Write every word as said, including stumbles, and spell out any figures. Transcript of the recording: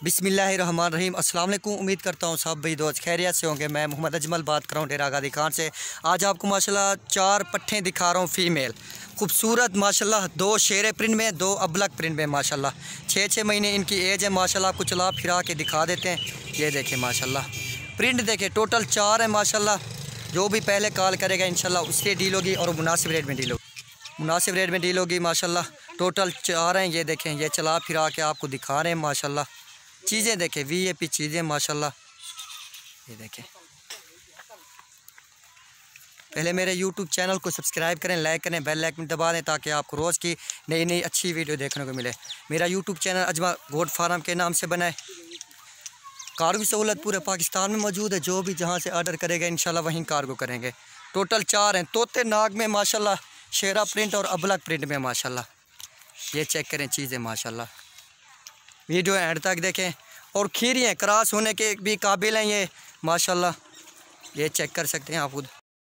बिस्मिल्लाहिर्रहमानिर्रहीम। अस्सलाम वालेकुम। उम्मीद करता हूँ सब भाई दोस्त खैरियत से होंगे। मैं मोहम्मद अजमल बात कर रहा हूँ डेरा गादी खान से। आज आपको माशाल्लाह चार पट्ठे दिखा रहा हूँ फ़ीमेल खूबसूरत माशाल्लाह। दो शेरे प्रिंट में, दो अबलक प्रिंट में माशाल्लाह। छः छः महीने इनकी एज है माशाल्लाह। आपको चला फिरा के दिखा देते हैं। ये देखें माशाल्लाह, प्रिंट देखें। टोटल चार है माशाल्लाह। जो भी पहले कॉल करेगा इंशाल्लाह उससे डील होगी और मुनासिब रेट में डील होगी मुनासिब रेट में डील होगी माशाल्लाह। टोटल चार हैं। ये देखें, ये चला फिरा के आपको दिखा रहे हैं माशाल्लाह। चीज़ें देखें, वी आई पी चीज़ें माशाल्लाह। ये देखें। पहले मेरे यूट्यूब चैनल को सब्सक्राइब करें, लाइक करें, बेल आइकन दबा दें ताकि आपको रोज़ की नई नई अच्छी वीडियो देखने को मिले। मेरा YouTube channel Ajmal goat farm के नाम से बना है। कार्गो सहूलत पूरे पाकिस्तान में मौजूद है। जो भी जहाँ से ऑर्डर करेगा इंशाल्लाह वहीं कार्गो करेंगे। टोटल चार हैं। तोते नाग में माशाल्लाह, शेरा प्रिंट और अबलक प्रिंट में माशाल्लाह। ये चेक करें चीज़ें माशाल्लाह। वीडियो एंड तक देखें। और खीरी हैं, क्रॉस होने के भी काबिल हैं ये माशाल्लाह। ये चेक कर सकते हैं आप खुद।